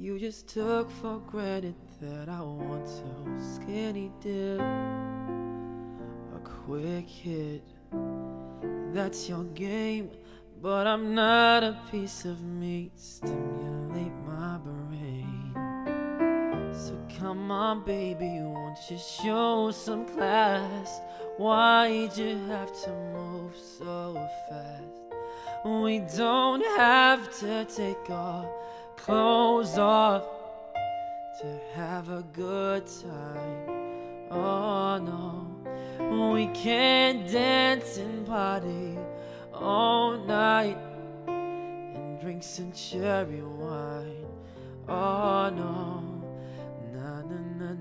You just took for granted that I want to skinny dip, a quick hit. That's your game, but I'm not a piece of meat. Stimulate my brain. So come on, baby, won't you show some class? Why'd you have to move so fast? We don't have to take our clothes off to have a good time. Oh no, we can't dance and party all night and drink some cherry wine. Oh no, na na na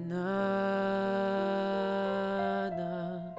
na na.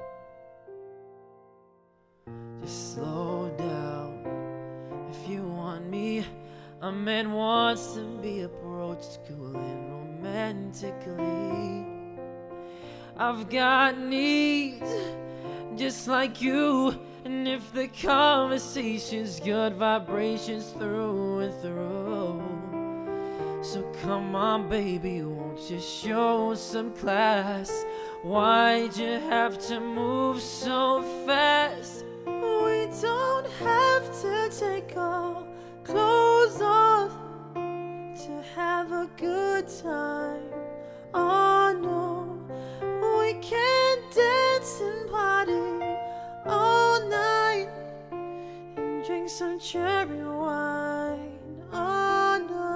Just slow down if you want me. A man wants to be approached cool and romantically. I've got needs just like you, and if the conversation's good, vibrations through and through. So come on, baby, won't you show some class? Why'd you have to move so fast? We don't have to take our clothes off to have a good time. Oh no, we can't dance and party all night and drink some cherry wine. Oh no.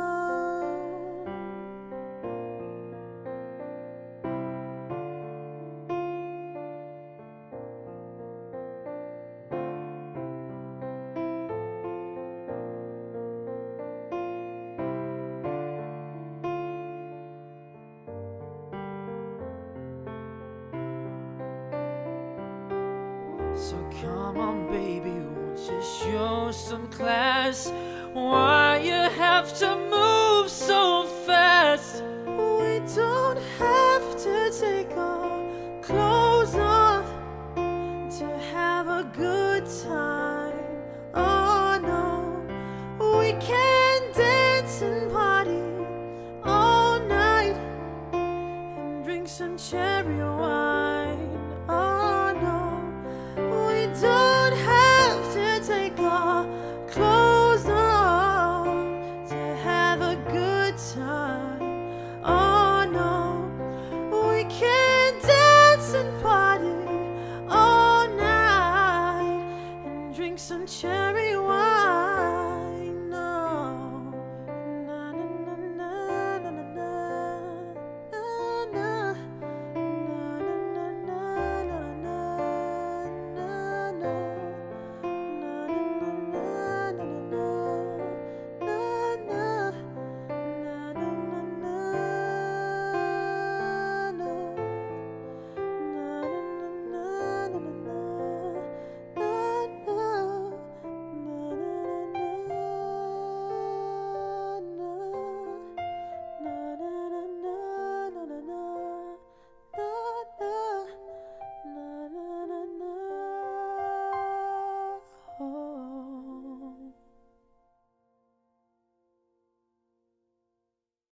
So come on, baby, won't you show some class? Why you have to move so fast? We don't have to take our clothes off to have a good time. Oh no, we can dance and party all night and drink some cherry wine.